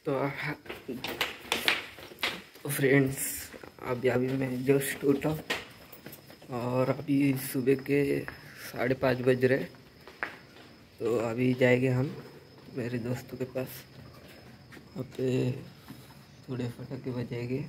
तो फ्रेंड्स अभी मैं जस्ट उठा और अभी सुबह के 5:30 बज रहे। तो अभी जाएंगे हम मेरे दोस्तों के पास, वहाँ पे थोड़े पटाखे बजाएंगे।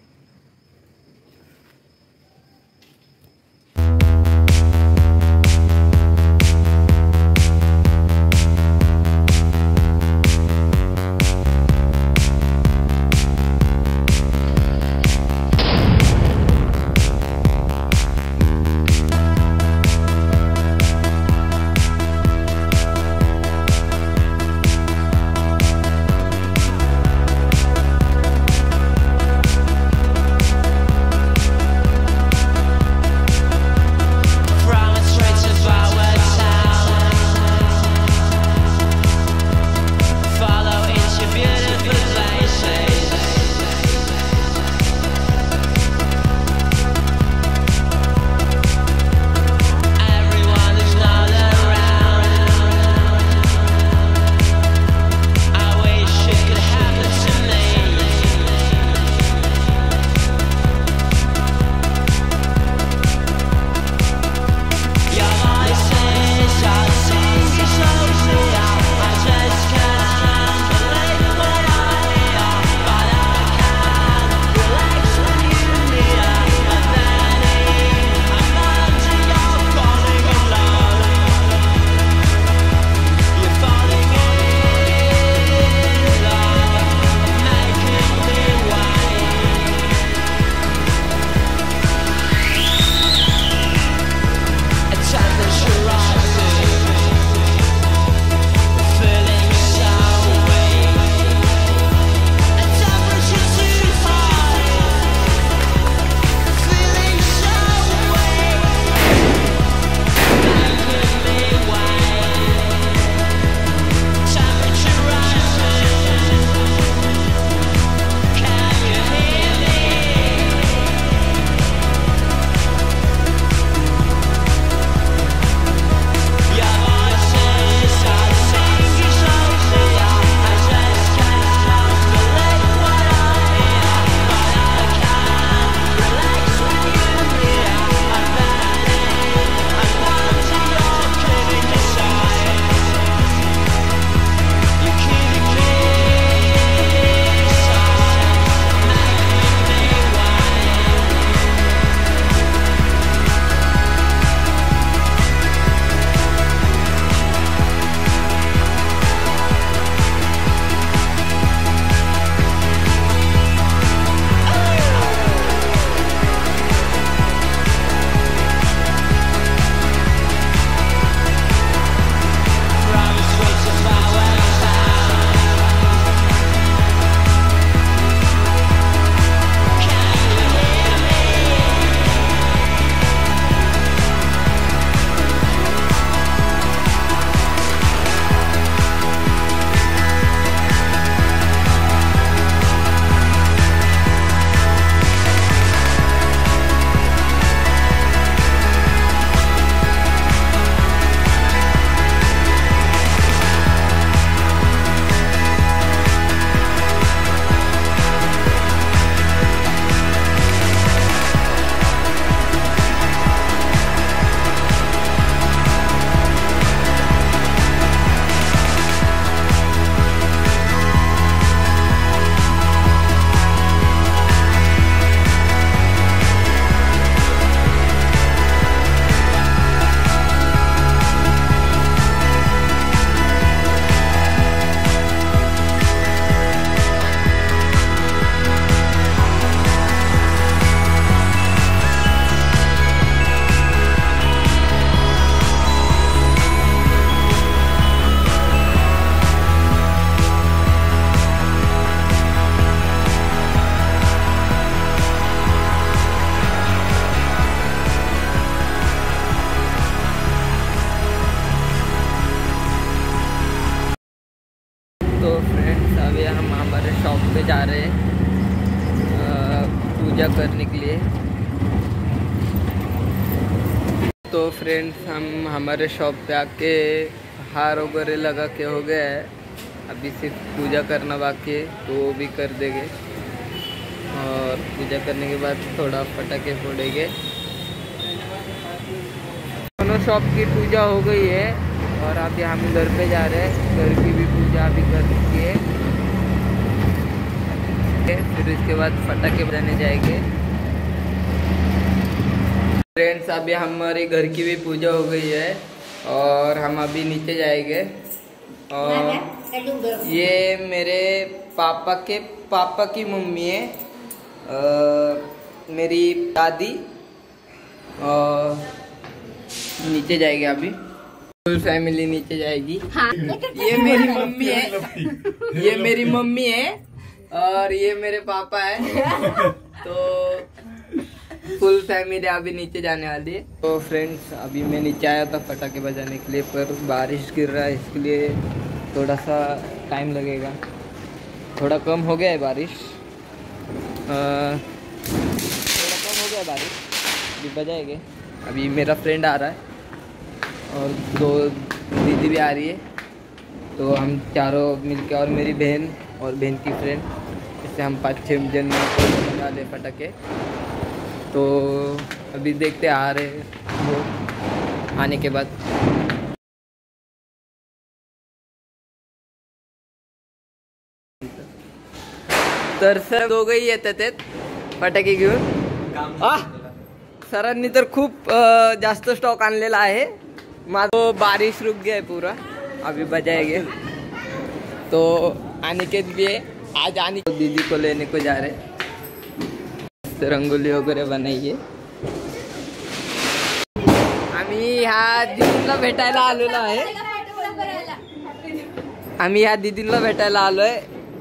पे जा रहे हैं पूजा करने के लिए। तो फ्रेंड्स हम हमारे शॉप पे आके हार वगैरह लगा के हो गया है अभी सिर्फ पूजा करना बाकी है तो वो भी कर देंगे, और पूजा करने के बाद थोड़ा पटाखे फोड़ेंगे। दोनों शॉप की पूजा हो गई है और अभी हम घर पे जा रहे हैं। घर की भी पूजा अभी कर दी है, फिर इसके बाद पटाखे बजाने जाएंगे। फ्रेंड्स अभी हमारे घर की भी पूजा हो गई है और हम अभी नीचे जाएंगे। और ये मेरे पापा की मम्मी है, मेरी दादी, और नीचे जाएगी अभी फुल फैमिली नीचे जाएगी। हाँ। ये मेरी मम्मी है, ये मेरी मम्मी है और ये मेरे पापा है। तो फुल फैमिली अभी नीचे जाने वाली है। तो फ्रेंड्स अभी मैं नीचे आया था पटाखे बजाने के लिए, पर बारिश गिर रहा है इसके लिए थोड़ा सा टाइम लगेगा। थोड़ा कम हो गया है बारिश, थोड़ा कम हो गया है बारिश, अभी बजाएंगे। अभी मेरा फ्रेंड आ रहा है और 2 दीदी भी आ रही है, तो हम चारों मिलके, और मेरी बहन और बहन की फ्रेंड, इससे हम 5-6 जन बजा ले पटाखे। तो अभी देखते आ रहे वो आने के बाद। तर सर दोघंही येतात फटाके घेऊन। सरांनी तर खूप जास्त स्टॉक आणलेला आहे। माझा बारिश रुक गया है पूरा, अभी बजाएंगे। तो अनिकेत भी है, आज दीदी को लेने को जा रहे, रंगोली वगैरे बनाइए। आम्ही ह्या दीदीला भेटायला आलेलो आहे, आम्ही ह्या दीदीला भेटायला आलोय।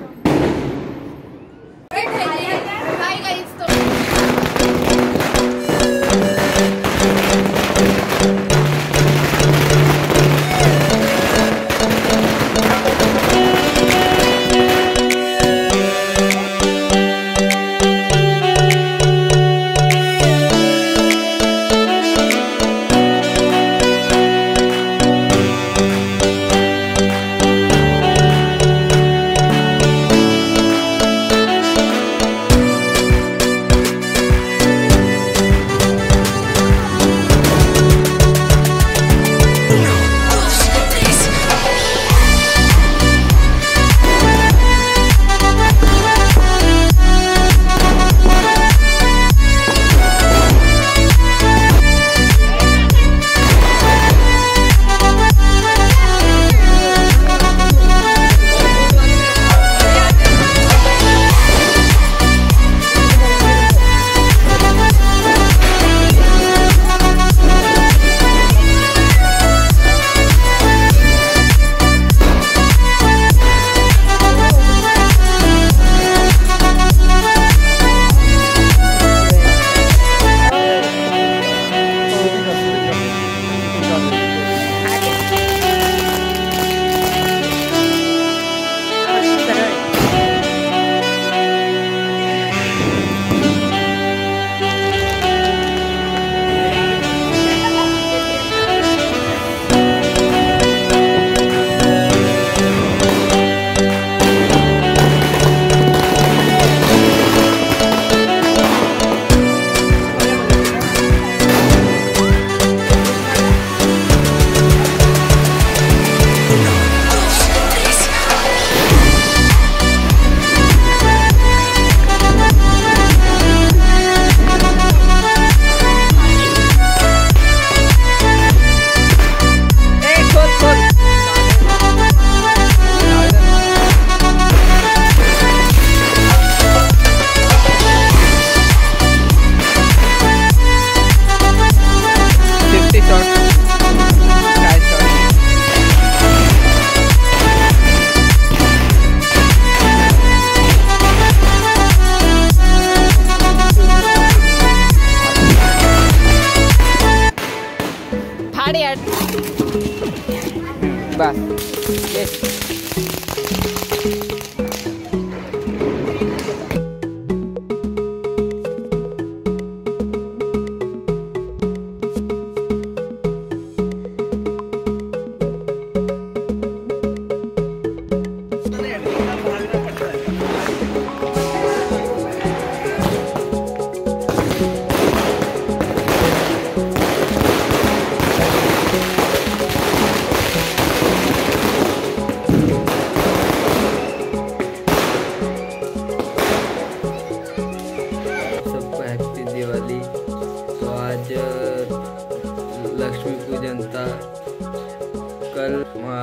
बस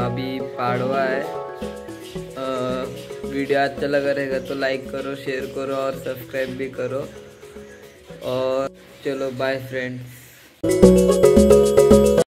अभी पाड़वा है। वीडियो अच्छा लगा रहेगा तो लाइक करो, शेयर करो और सब्सक्राइब भी करो। और चलो बाय फ्रेंड्स।